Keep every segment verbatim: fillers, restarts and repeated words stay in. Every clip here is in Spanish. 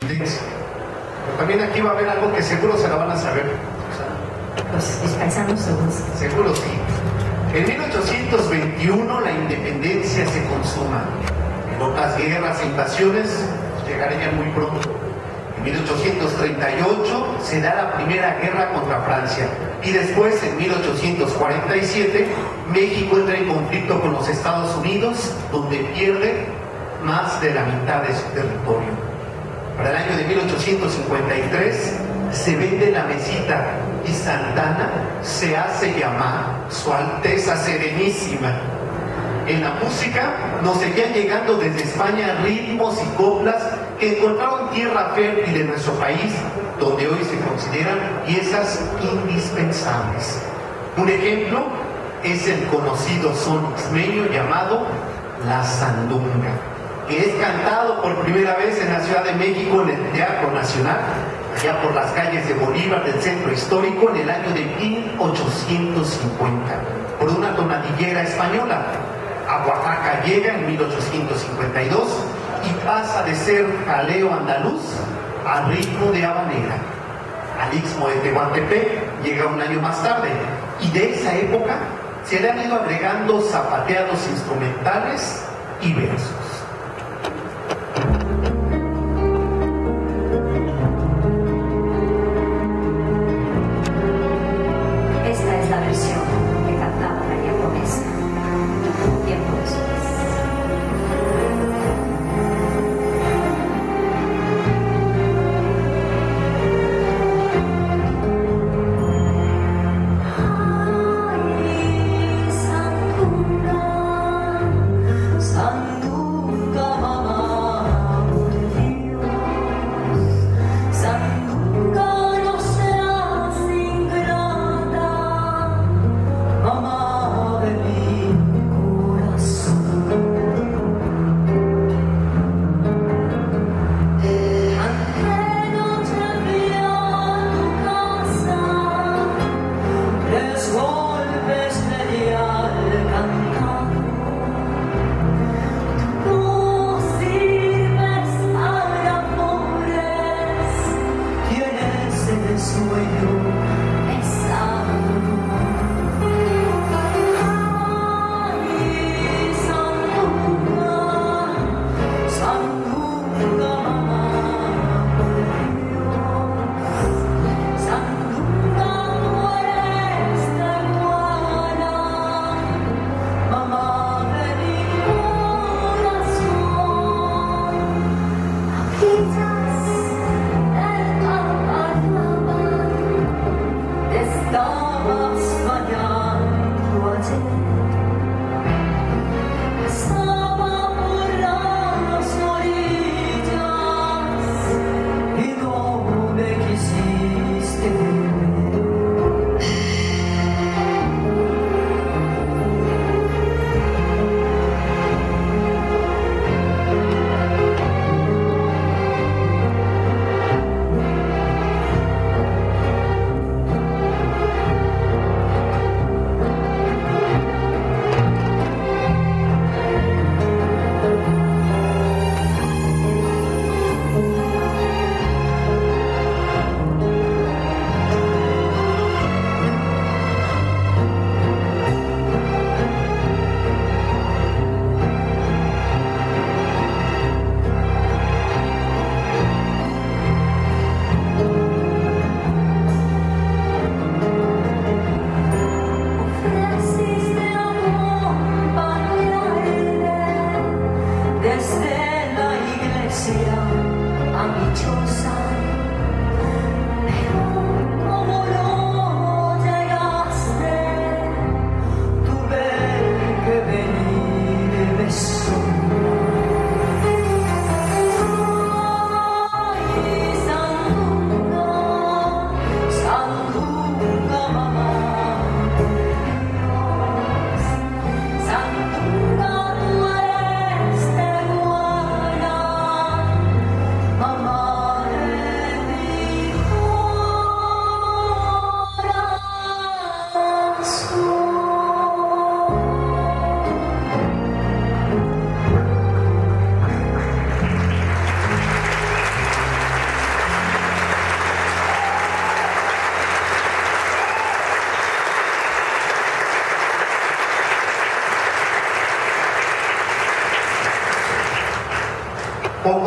Pero también aquí va a haber algo que seguro se la van a saber. O sea, Pues mis paisanos seguros. seguro sí. En mil ochocientos veintiuno la independencia se consuma. En otras guerras e invasiones llegarían muy pronto. En mil ochocientos treinta y ocho se da la primera guerra contra Francia. Y después, en mil ochocientos cuarenta y siete, México entra en conflicto con los Estados Unidos, donde pierde más de la mitad de su territorio. Para el año de mil ochocientos cincuenta y tres se vende la mesita y Santana se hace llamar Su Alteza Serenísima. En la música nos seguían llegando desde España ritmos y coplas que encontraron tierra fértil en nuestro país, donde hoy se consideran piezas indispensables. Un ejemplo es el conocido son ixmeño llamado La Sandunga, que es cantado por primera vez en la Ciudad de México en el Teatro Nacional, allá por las calles de Bolívar del Centro Histórico en el año de mil ochocientos cincuenta, por una tonadillera española. A Oaxaca llega en mil ochocientos cincuenta y dos y pasa de ser jaleo andaluz a ritmo de habanera. Al Istmo de Tehuantepec llega un año más tarde, y de esa época se le han ido agregando zapateados instrumentales y versos. Esta es la versión que cantaba María Promesa tiempo después. Sandunga, Sandunga.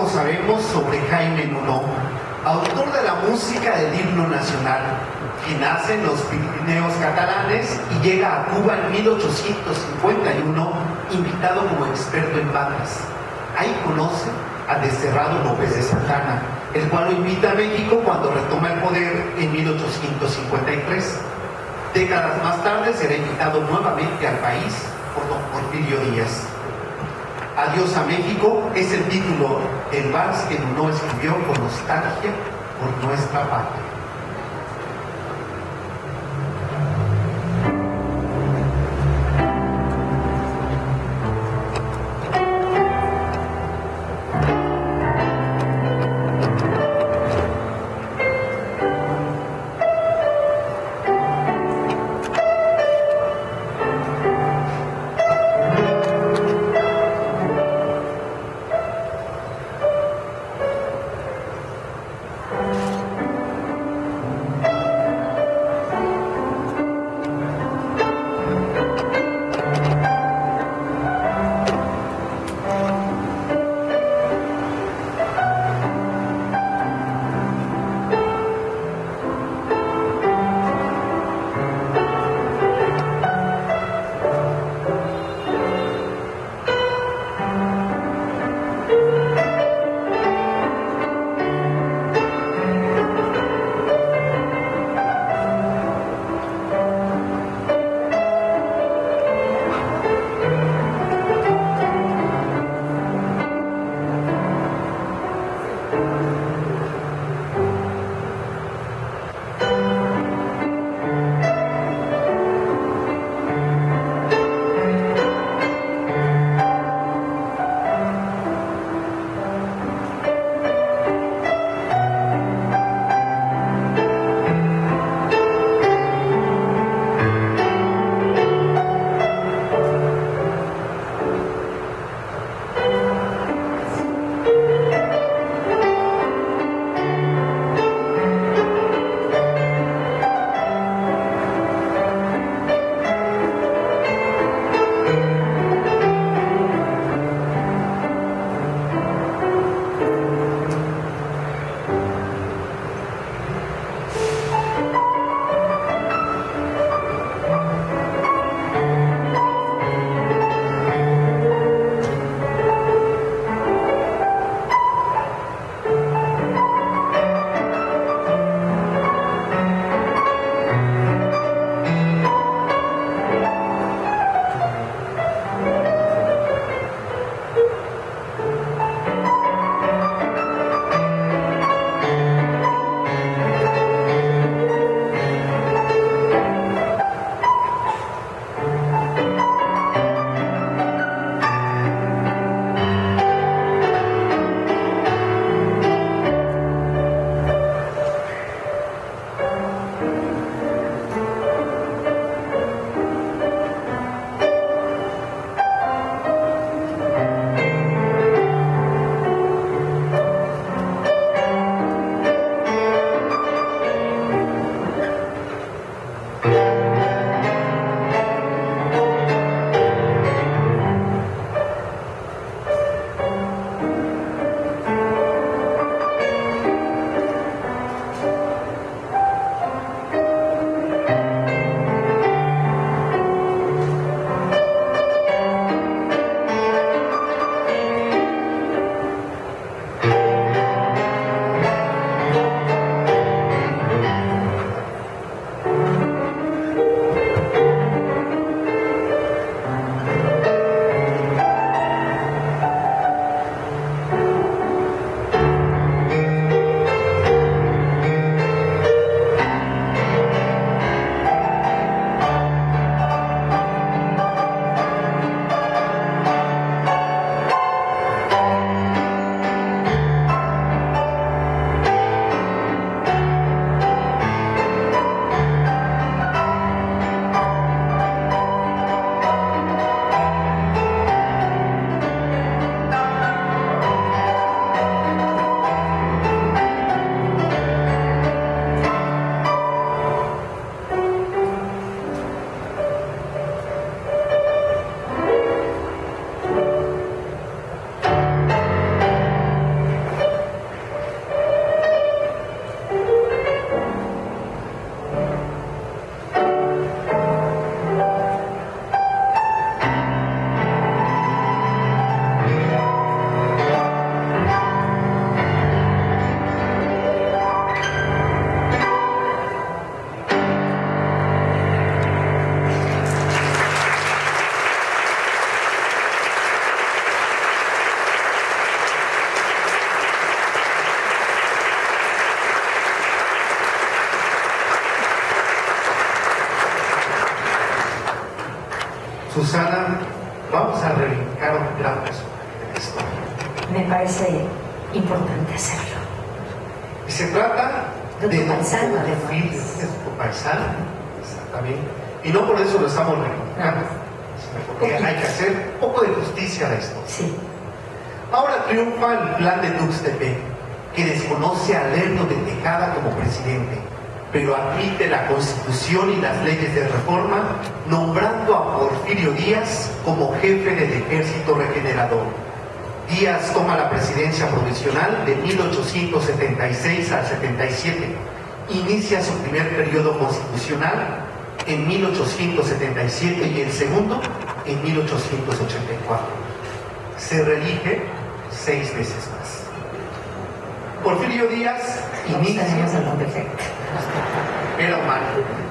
poco sabemos sobre Jaime Nuno, autor de la música del himno nacional, que nace en los Pirineos catalanes y llega a Cuba en mil ochocientos cincuenta y uno, invitado como experto en bandas. Ahí conoce a Desterrado López de Santana, el cual lo invita a México cuando retoma el poder en mil ochocientos cincuenta y tres. Décadas más tarde será invitado nuevamente al país por don Porfirio Díaz. Adiós a México es el título del vals que Nuno escribió con nostalgia por nuestra patria. Susana, vamos a reivindicar un gran personaje de la historia. Me parece importante hacerlo. Y se trata de de tu paisano, de además. tu paisano, exactamente. Y no por eso lo estamos reivindicando, sino porque Poquito. hay que hacer un poco de justicia a esto. Sí. Ahora triunfa el plan de Tuxtepec, que desconoce a Lerdo de Tejada como presidente, pero admite la Constitución y las leyes de reforma, nombrando a Porfirio Díaz como jefe del Ejército Regenerador. Díaz toma la presidencia provisional de mil ochocientos setenta y seis al setenta y siete. Inicia su primer periodo constitucional en mil ochocientos setenta y siete y el segundo en mil ochocientos ochenta y cuatro. Se reelige seis veces más. Porfirio Díaz inicia... Tenemos algún defecto. Era humano.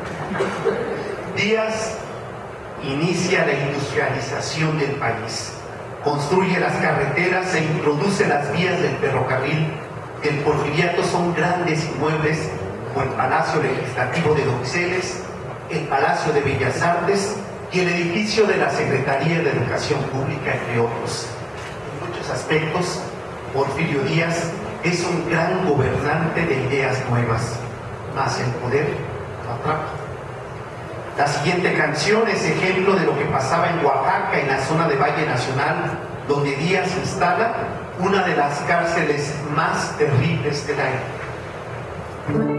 Díaz inicia la industrialización del país. Construye las carreteras e introduce las vías del ferrocarril. El porfiriato son grandes inmuebles como el Palacio Legislativo de Donceles, el Palacio de Bellas Artes y el edificio de la Secretaría de Educación Pública, entre otros. En muchos aspectos, Porfirio Díaz es un gran gobernante de ideas nuevas, mas el poder lo atrapa. La siguiente canción es ejemplo de lo que pasaba en Oaxaca, en la zona de Valle Nacional, donde Díaz instala una de las cárceles más terribles de la época.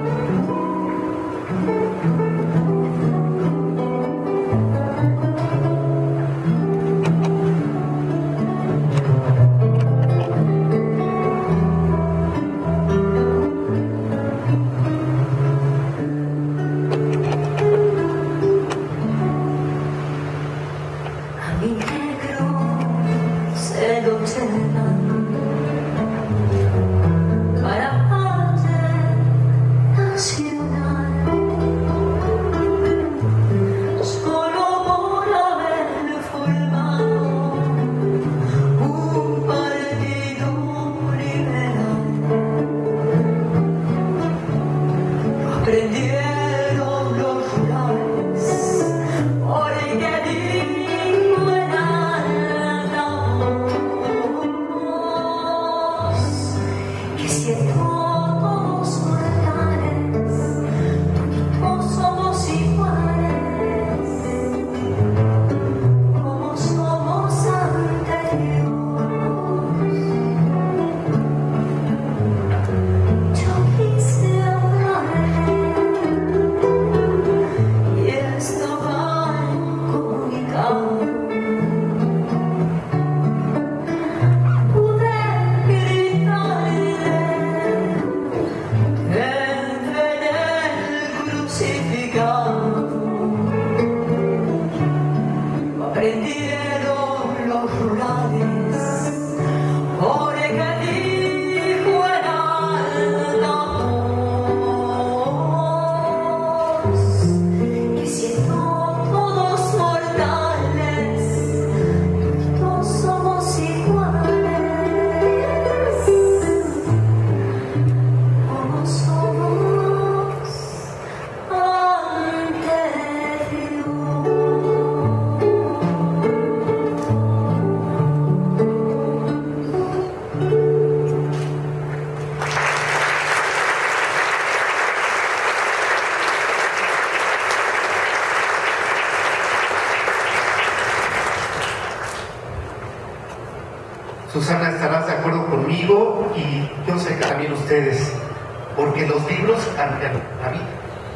Susana, estarás de acuerdo conmigo y yo sé que también ustedes, porque los libros cambian la vida.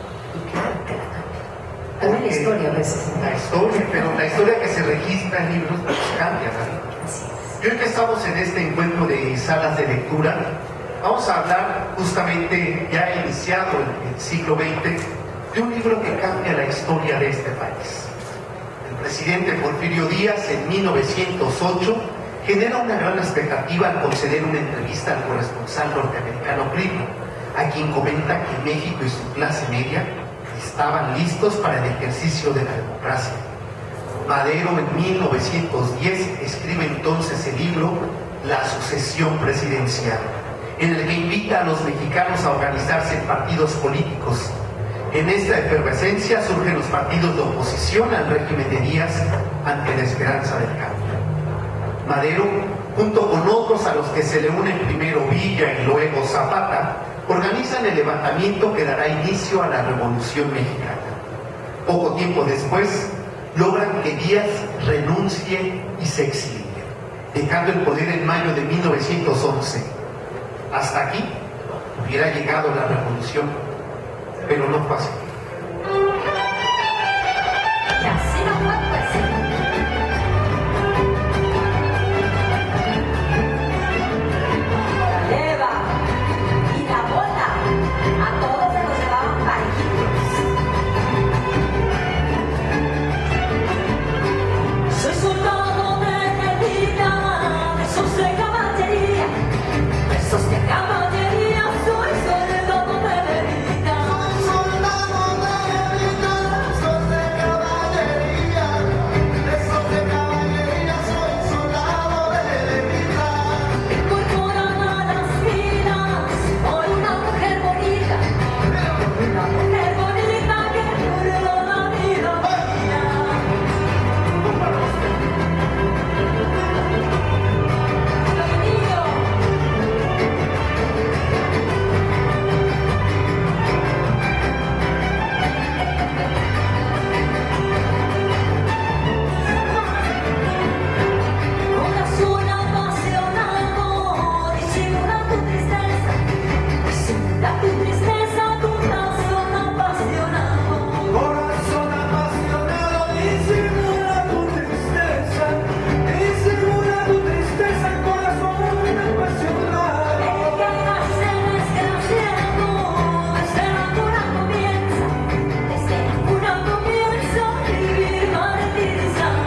También la historia a veces. La historia, pero la historia que se registra en libros pues, cambia la vida. Y hoy que estamos en este encuentro de salas de lectura, vamos a hablar justamente, ya iniciado el, el siglo veinte, de un libro que cambia la historia de este país. El presidente Porfirio Díaz, en mil novecientos ocho, genera una gran expectativa al conceder una entrevista al corresponsal norteamericano Clinton, a quien comenta que México y su clase media estaban listos para el ejercicio de la democracia. Madero, en mil novecientos diez, escribe entonces el libro La sucesión presidencial, en el que invita a los mexicanos a organizarse en partidos políticos En esta efervescencia surgen los partidos de oposición al régimen de Díaz ante la esperanza del cambio. Madero, junto con otros a los que se le unen primero Villa y luego Zapata, organizan el levantamiento que dará inicio a la Revolución Mexicana. Poco tiempo después, logran que Díaz renuncie y se exilie, dejando el poder en mayo de mil novecientos once. Hasta aquí hubiera llegado la revolución, pero no fue así. Y así no fue, pues. La leva y la bota, a todos se los llevaban parejitos. Soy soldado de Medina, de esos de caballería, de esos de caballería, soy soldado de Medina. Soy soldado de Medina, de esos de caballería, de esos de caballería, soy soldado de Medina. Me incorporan a las filas por una mujer bonita, una mujer bonita que murió la vida mía. Corazón apasionado, disimula tu tristeza, disimula tu tristeza, corazón apasionado. Corazón apasionado, disimula tu tristeza, disimula tu tristeza, corazón apasionado. El que nace desgraciado, desde la cuna comienza, desde la cuna comienza a vivir martirizado.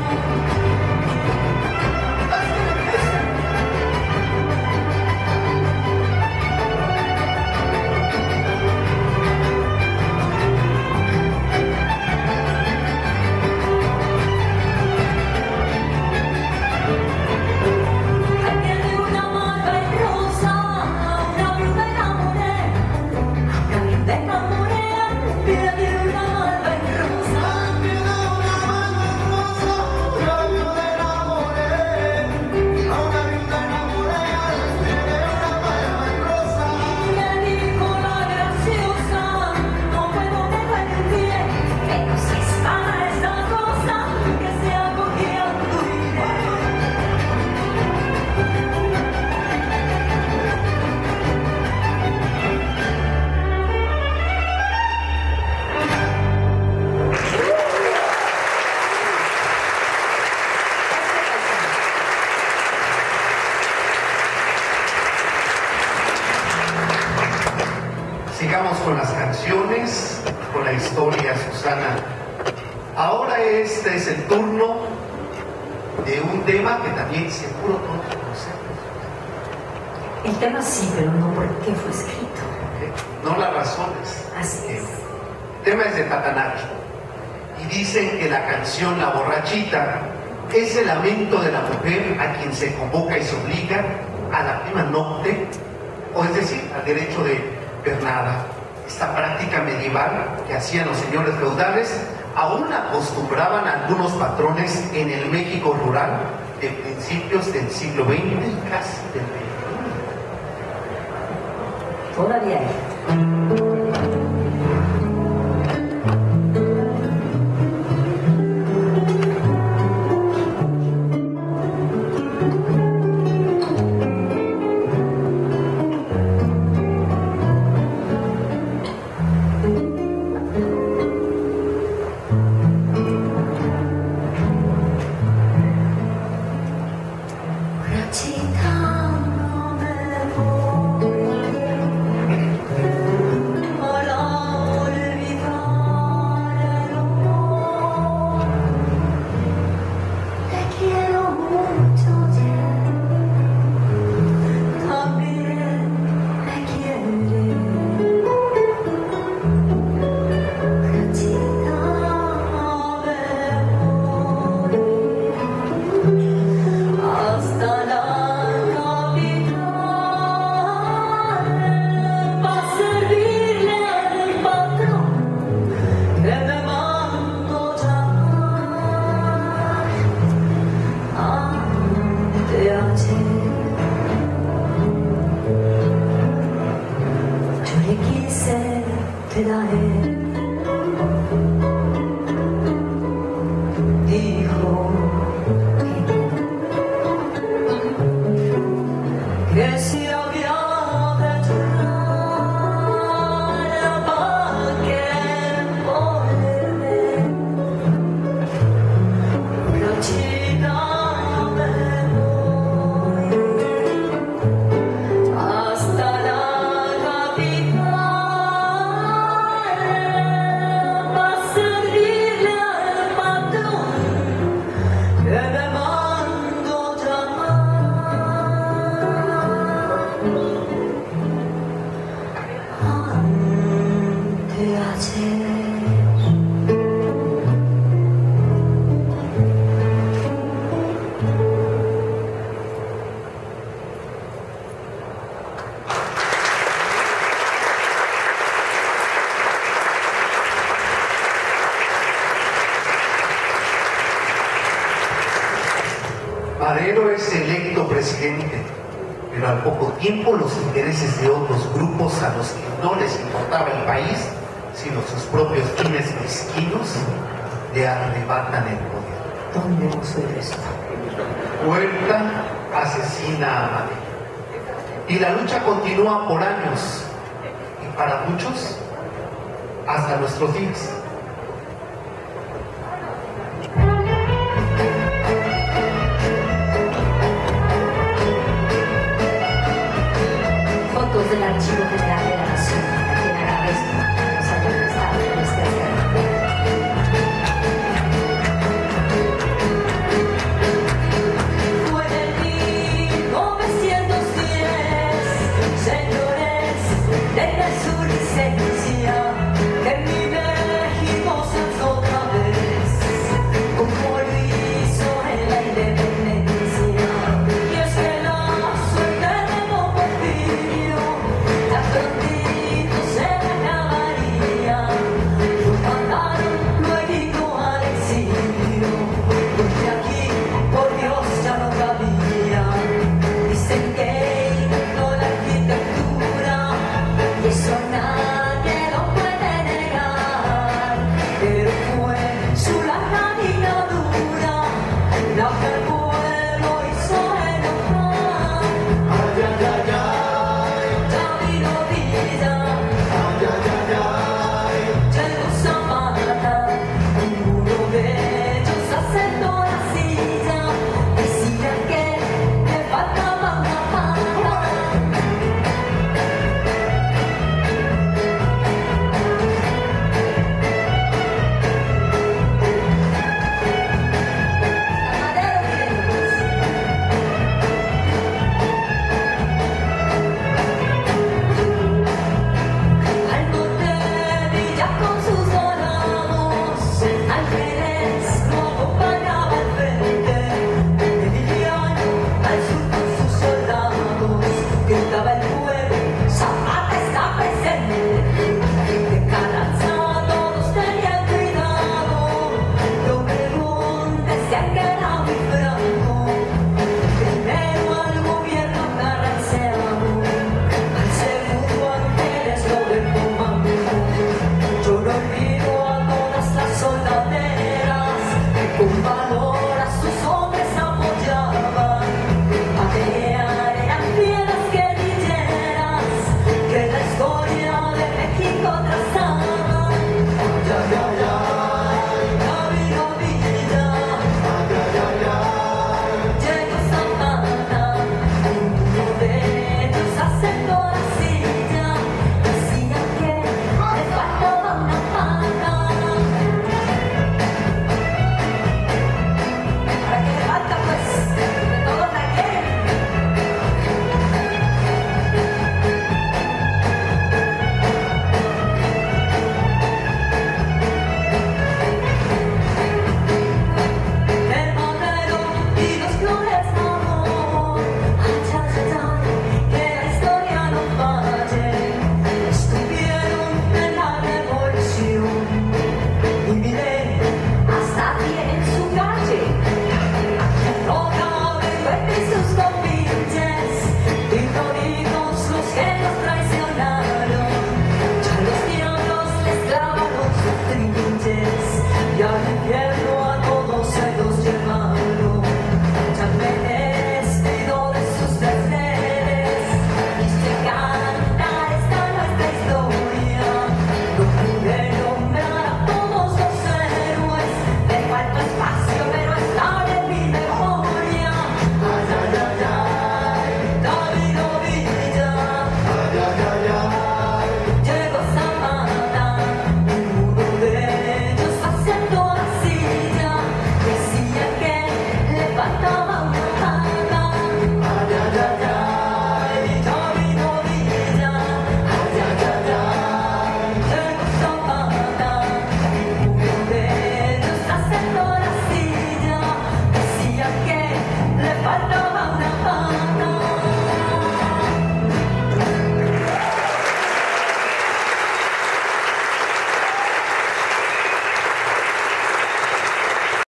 Aquel de una malva y rosa, una viuda enamoré, una viuda enamoré, vida de una malva y rosa. Una malva rosa, una viuda enamoré, a una viuda enamoré, de una malva rosa. Y le dijo la graciosa, no puedo dejar el pie, pero si es para esa cosa, que sea cogiendo iré. Sigamos con las canciones, con la historia, Susana. Ahora este es el turno de un tema que también seguro todos conocemos. El tema sí, pero no por qué fue escrito. ¿eh? No las razones. Así es. El tema es de Tatanacho. Y dicen que la canción La Borrachita es el lamento de la mujer a quien se convoca y se obliga a la prima nocte, o es decir, al derecho de pernada. Esta práctica medieval que hacían los señores feudales aún acostumbraban a algunos patrones en el México rural de principios del siglo veinte y casi del veintiuno. Todavía hay. Borrachita, no me voy. Yo le quise traer, dijo que no, que si había de llorar para que volver, Brochita me voy hasta la capital para servirle al patrón que me mandó llamar anteayer. Madero es electo presidente, pero al poco tiempo los intereses de otros grupos a los que no les importaba el país, sino sus propios fines mezquinos, le arrebatan el poder. ¿Dónde hemos oído esto? Huerta asesina a Madero. Y la lucha continúa por años, y para muchos, hasta nuestros días.